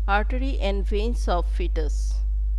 Artery and veins of fetus.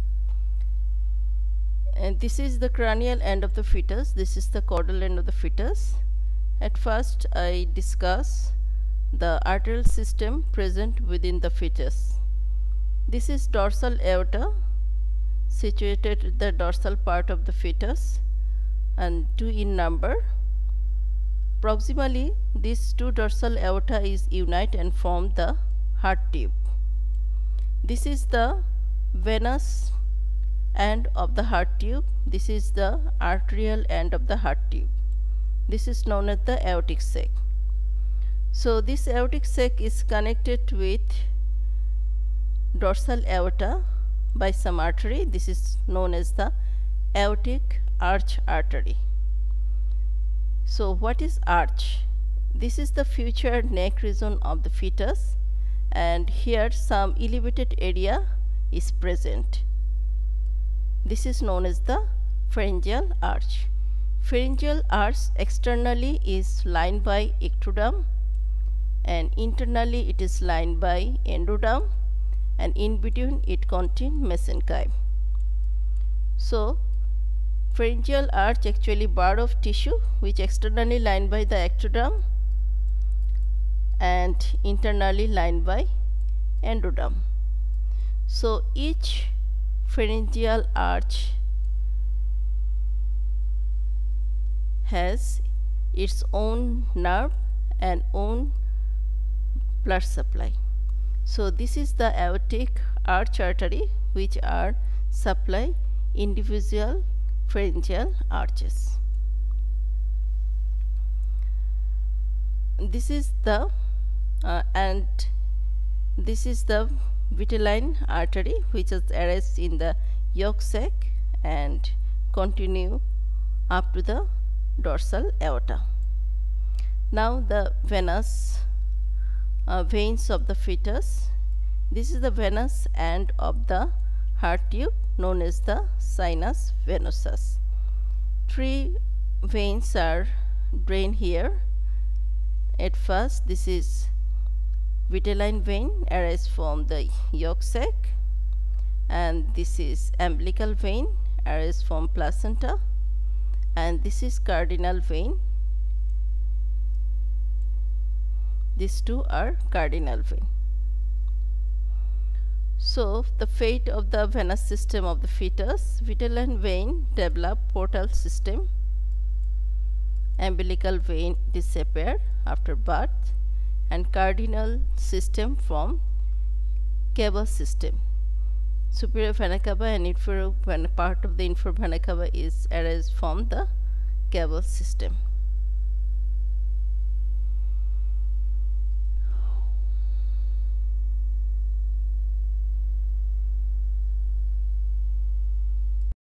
And this is the cranial end of the fetus. This is the caudal end of the fetus. At first, I discuss the arterial system present within the fetus. This is dorsal aorta, situated at the dorsal part of the fetus, and 2 in number. Proximally, these 2 dorsal aorta is unite and form the heart tube. This is the venous end of the heart tube. This is the arterial end of the heart tube. This is known as the aortic sac. So this aortic sac is connected with dorsal aorta by some artery. This is known as the aortic arch artery. So what is arch? This is the future neck region of the fetus, and here some elevated area is present. This is known as the pharyngeal arch. Pharyngeal arch externally is lined by ectoderm, and internally it is lined by endoderm, and in between it contains mesenchyme. So pharyngeal arch actually bar of tissue which externally lined by the ectoderm and internally lined by endoderm. So each pharyngeal arch has its own nerve and own blood supply. So this is the aortic arch artery which are supply individual pharyngeal arches. This is the vitelline artery which is arrest in the yolk sac and continue up to the dorsal aorta. Now the venous veins of the fetus. This is the venous end of the heart tube known as the sinus venosus. 3 veins are drained here. At first, this is vitelline vein arises from the yolk sac, and this is umbilical vein arises from placenta, and this is cardinal vein. These 2 are cardinal vein. So the fate of the venous system of the fetus: vitelline vein develop portal system, umbilical vein disappear after birth, and cardinal system from cava system. Superior vena cava and inferior vena, part of the inferior vena cava is arise from the cava system.